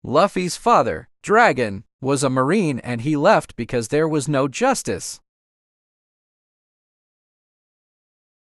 Luffy's father, Dragon, was a marine and he left because there was no justice.